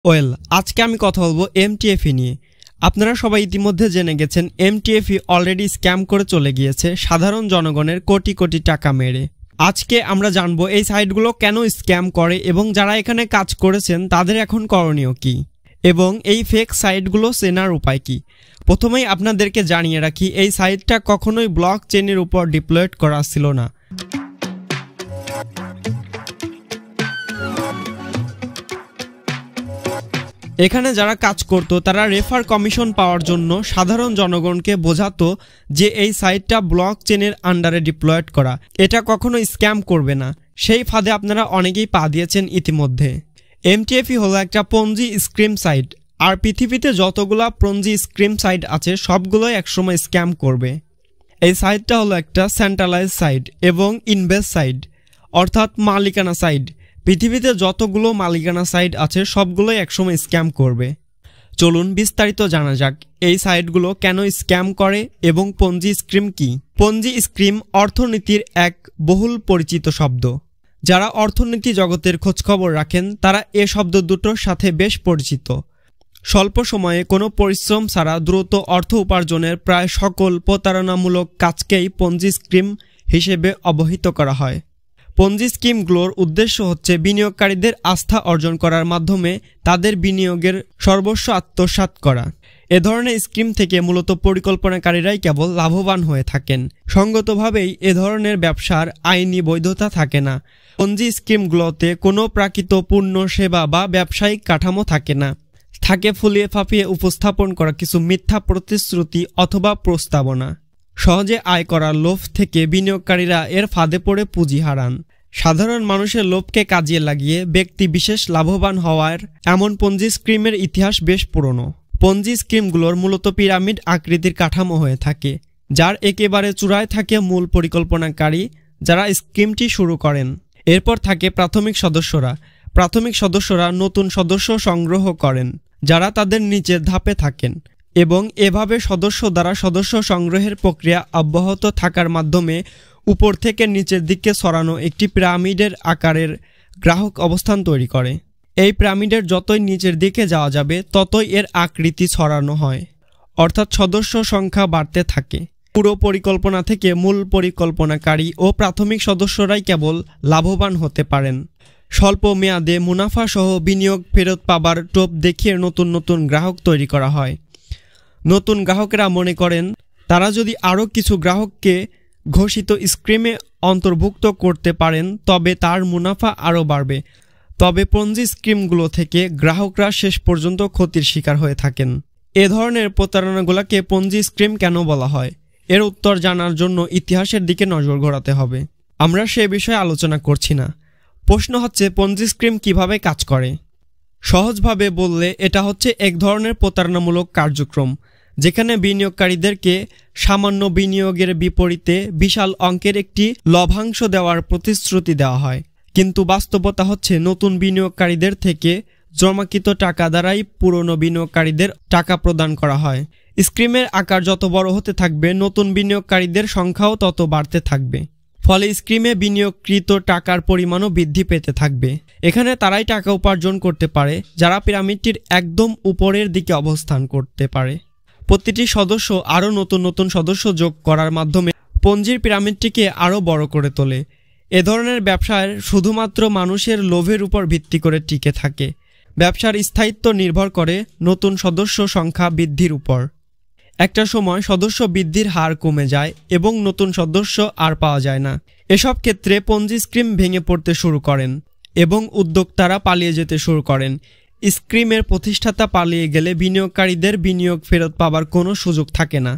Well, আজকে আমি কথা বলবো এমটিএফই নিয়ে। আপনারা সবাই ইতিমধ্যে জেনে গেছেন এমটিএফই অলরেডি স্ক্যাম করে চলে গিয়েছে সাধারণ জনগণের কোটি কোটি টাকা মেরে। আজকে আমরা জানবো এই সাইটগুলো কেন স্ক্যাম করে এবং যারা এখানে কাজ করেছেন তাদের এখন করণীয় কি, এবং এই ফেক সাইটগুলো চেনার উপায় কি। প্রথমেই আপনাদেরকে জানিয়ে রাখি, এই সাইটটা কখনোই ব্লক চেনের উপর ডিপ্লয়েড করা ছিল না। এখানে যারা কাজ করত তারা রেফার কমিশন পাওয়ার জন্য সাধারণ জনগণকে বোঝাতো যে এই সাইটটা ব্লক চেনের আন্ডারে ডিপ্লয়েড করা, এটা কখনো স্ক্যাম করবে না। সেই ফাঁদে আপনারা অনেকেই পা দিয়েছেন ইতিমধ্যে। এমটিএফই হলো একটা পঞ্জি স্ক্রিম সাইট, আর পৃথিবীতে যতগুলা পঞ্জি স্ক্রিম সাইট আছে সবগুলোই একসময় স্ক্যাম করবে। এই সাইটটা হলো একটা সেন্ট্রালাইজ সাইট এবং ইনভেস্ট সাইট, অর্থাৎ মালিকানা সাইট। পৃথিবীতে যতগুলো মালিকানা সাইট আছে সবগুলোই একসময় স্ক্যাম করবে। চলুন বিস্তারিত জানা যাক এই সাইটগুলো কেন স্ক্যাম করে এবং পঞ্জি স্ক্রিম কি। পঞ্জি স্ক্রিম অর্থনীতির এক বহুল পরিচিত শব্দ। যারা অর্থনীতি জগতের খোঁজখবর রাখেন তারা এ শব্দ দুটোর সাথে বেশ পরিচিত। স্বল্প সময়ে কোনো পরিশ্রম ছাড়া দ্রুত অর্থ উপার্জনের প্রায় সকল প্রতারণামূলক কাজকেই পঞ্জি স্কিম হিসেবে অবহিত করা হয়। পঞ্জি স্কিমগুলোর উদ্দেশ্য হচ্ছে বিনিয়োগকারীদের আস্থা অর্জন করার মাধ্যমে তাদের বিনিয়োগের সর্বস্ব আত্মসাৎ করা। এ ধরনের স্কিম থেকে মূলত পরিকল্পনাকারীরাই কেবল লাভবান হয়ে থাকেন। সঙ্গতভাবেই এ ধরনের ব্যবসার আইনি বৈধতা থাকে না। পঞ্জি স্কিমগুলোতে কোনো প্রাকৃত পূর্ণ সেবা বা ব্যবসায়িক কাঠামো থাকে না। থাকে ফুলিয়ে ফাঁপিয়ে উপস্থাপন করা কিছু মিথ্যা প্রতিশ্রুতি অথবা প্রস্তাবনা। সহজে আয় করার লোভ থেকে বিনিয়োগকারীরা এর ফাঁদে পড়ে পুঁজি হারান। সাধারণ মানুষের লোভকে কাজে লাগিয়ে ব্যক্তি বিশেষ লাভবান হওয়ার এমন পঞ্জি স্কিমের ইতিহাস বেশ পুরনো। পঞ্জি স্কিমগুলোর মূলত পিরামিড আকৃতির কাঠামো হয়ে থাকে, যার একেবারে চূড়ায় থাকে মূল পরিকল্পনাকারী যারা স্কিমটি শুরু করেন। এরপর থাকে প্রাথমিক সদস্যরা। প্রাথমিক সদস্যরা নতুন সদস্য সংগ্রহ করেন যারা তাদের নিচের ধাপে থাকেন, এবং এভাবে সদস্য দ্বারা সদস্য সংগ্রহের প্রক্রিয়া অব্যাহত থাকার মাধ্যমে উপর থেকে নিচের দিকে সরানো একটি পিরামিডের আকারের গ্রাহক অবস্থান তৈরি করে। এই পিরামিডের যতই নিচের দিকে যাওয়া যাবে ততই এর আকৃতি ছড়ানো হয়, অর্থাৎ সদস্য সংখ্যা বাড়তে থাকে। পুরো পরিকল্পনা থেকে মূল পরিকল্পনাকারী ও প্রাথমিক সদস্যরাই কেবল লাভবান হতে পারেন। স্বল্প মেয়াদে মুনাফা সহ বিনিয়োগ ফেরত পাবার টোপ দেখিয়ে নতুন নতুন গ্রাহক তৈরি করা হয়। নতুন গ্রাহকেরা মনে করেন তারা যদি আরও কিছু গ্রাহককে ঘোষিত স্কিমে অন্তর্ভুক্ত করতে পারেন তবে তার মুনাফা আরও বাড়বে। তবে পঞ্জি স্কিমগুলো থেকে গ্রাহকরা শেষ পর্যন্ত ক্ষতির শিকার হয়ে থাকেন। এ ধরনের প্রতারণাগুলোকে পঞ্জি স্কিম কেন বলা হয়, এর উত্তর জানার জন্য ইতিহাসের দিকে নজর ঘোরাতে হবে। আমরা সে বিষয়ে আলোচনা করছি না। প্রশ্ন হচ্ছে পঞ্জি স্কিম কিভাবে কাজ করে। সহজভাবে বললে এটা হচ্ছে এক ধরনের প্রতারণামূলক কার্যক্রম যেখানে বিনিয়োগকারীদেরকে সামান্য বিনিয়োগের বিপরীতে বিশাল অঙ্কের একটি লভ্যাংশ দেওয়ার প্রতিশ্রুতি দেওয়া হয়, কিন্তু বাস্তবতা হচ্ছে নতুন বিনিয়োগকারীদের থেকে জমাকৃত টাকা দ্বারাই পুরনো বিনিয়োগকারীদের টাকা প্রদান করা হয়। স্কিমের আকার যত বড় হতে থাকবে নতুন বিনিয়োগকারীদের সংখ্যাও তত বাড়তে থাকবে, ফলে স্কিমে বিনিয়োগকৃত টাকার পরিমাণও বৃদ্ধি পেতে থাকবে। এখানে তারাই টাকা উপার্জন করতে পারে যারা পিরামিডটির একদম উপরের দিকে অবস্থান করতে পারে। প্রতিটি সদস্য আরও নতুন নতুন সদস্য যোগ করার মাধ্যমে পঞ্জির পিরামিডটিকে আরও বড় করে তোলে। এ ধরনের ব্যবসায় শুধুমাত্র মানুষের লোভের উপর ভিত্তি করে টিকে থাকে। ব্যবসার স্থায়িত্ব নির্ভর করে নতুন সদস্য সংখ্যা বৃদ্ধির উপর। একটা সময় সদস্য বৃদ্ধির হার কমে যায় এবং নতুন সদস্য আর পাওয়া যায় না। এসব ক্ষেত্রে পঞ্জি স্কিম ভেঙে পড়তে শুরু করেন এবং উদ্যোক্তারা পালিয়ে যেতে শুরু করেন। স্কিমের প্রতিষ্ঠাতা পালিয়ে গেলে বিনিয়োগকারীদের বিনিয়োগ ফেরত পাবার কোনো সুযোগ থাকে না।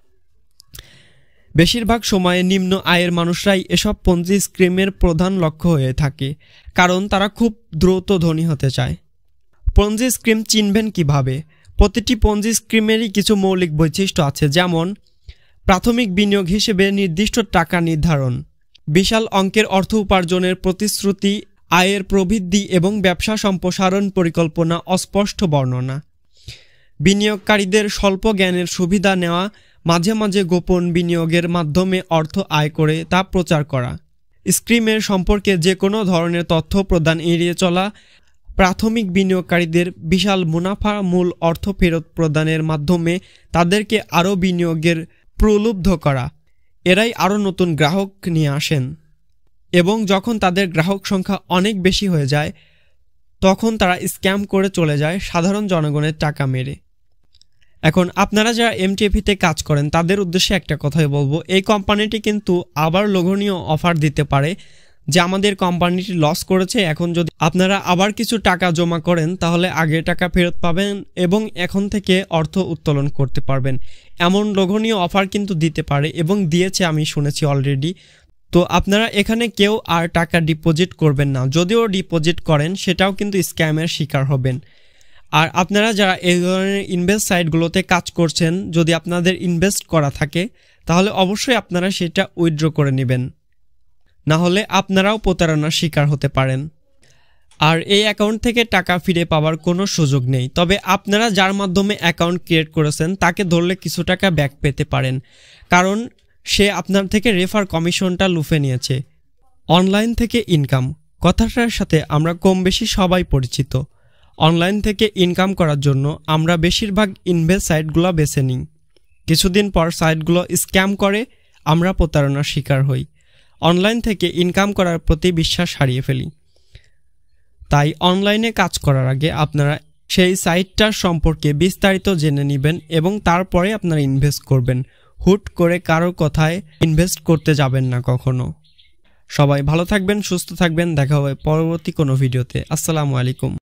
বেশিরভাগ সময়ে নিম্ন আয়ের মানুষরাই এসব পঞ্জি স্কিমের প্রধান লক্ষ্য হয়ে থাকে, কারণ তারা খুব দ্রুত ধনী হতে চায়। পঞ্জি স্কিম চিনবেন কিভাবে? প্রতিটি পঞ্জি স্কিমেরই কিছু মৌলিক বৈশিষ্ট্য আছে, যেমন প্রাথমিক বিনিয়োগ হিসেবে নির্দিষ্ট টাকা নির্ধারণ, বিশাল অঙ্কের অর্থ উপার্জনের প্রতিশ্রুতি, আয়ের প্রবৃদ্ধি এবং ব্যবসা সম্প্রসারণ পরিকল্পনা অস্পষ্ট বর্ণনা, বিনিয়োগকারীদের স্বল্প জ্ঞানের সুবিধা নেওয়া, মাঝে মাঝে গোপন বিনিয়োগের মাধ্যমে অর্থ আয় করে তা প্রচার করা, স্কিমের সম্পর্কে যে কোনো ধরনের তথ্য প্রদান এড়িয়ে চলা, প্রাথমিক বিনিয়োগকারীদের বিশাল মুনাফা মূল অর্থ ফেরত প্রদানের মাধ্যমে তাদেরকে আরও বিনিয়োগের প্রলুব্ধ করা। এরাই আরও নতুন গ্রাহক নিয়ে আসেন এবং যখন তাদের গ্রাহক সংখ্যা অনেক বেশি হয়ে যায় তখন তারা স্ক্যাম করে চলে যায় সাধারণ জনগণের টাকা মেরে। এখন আপনারা যারা এমটিএফতে কাজ করেন তাদের উদ্দেশ্যে একটা কথাই বলবো, এই কোম্পানিটি কিন্তু আবার লোভনীয় অফার দিতে পারে যে আমাদের কোম্পানিটি লস করেছে, এখন যদি আপনারা আবার কিছু টাকা জমা করেন তাহলে আগের টাকা ফেরত পাবেন এবং এখন থেকে অর্থ উত্তোলন করতে পারবেন। এমন লোভনীয় অফার কিন্তু দিতে পারে এবং দিয়েছে, আমি শুনেছি অলরেডি। তো আপনারা এখানে কেউ আর টাকা ডিপোজিট করবেন না, যদিও ডিপোজিট করেন সেটাও কিন্তু স্ক্যামের শিকার হবেন। আর আপনারা যারা এই ধরনের ইনভেস্ট সাইটগুলোতে কাজ করছেন, যদি আপনাদের ইনভেস্ট করা থাকে তাহলে অবশ্যই আপনারা সেটা উইথড্র করে নেবেন, না হলে আপনারাও প্রতারণার শিকার হতে পারেন। আর এই অ্যাকাউন্ট থেকে টাকা ফিরে পাওয়ার কোনো সুযোগ নেই, তবে আপনারা যার মাধ্যমে অ্যাকাউন্ট ক্রিয়েট করেছেন তাকে ধরলে কিছু টাকা ব্যাক পেতে পারেন, কারণ সে আপনার থেকে রেফার কমিশনটা লুফে নিয়েছে। অনলাইন থেকে ইনকাম কথাটার সাথে আমরা কম বেশি সবাই পরিচিত। অনলাইন থেকে ইনকাম করার জন্য আমরা বেশিরভাগ ইনভেস্ট সাইটগুলো বেছে নিই, কিছুদিন পর সাইটগুলো স্ক্যাম করে আমরা প্রতারণার শিকার হই, অনলাইন থেকে ইনকাম করার প্রতি বিশ্বাস হারিয়ে ফেলি। তাই অনলাইনে কাজ করার আগে আপনারা সেই সাইটটার সম্পর্কে বিস্তারিত জেনে নেবেন এবং তারপরে আপনারা ইনভেস্ট করবেন। হুট করে কারোর কথায় ইনভেস্ট করতে যাবেন না কখনো। সবাই ভালো থাকবেন, সুস্থ থাকবেন, দেখা হবে পরবর্তী কোনো ভিডিওতে। আসসালামু আলাইকুম।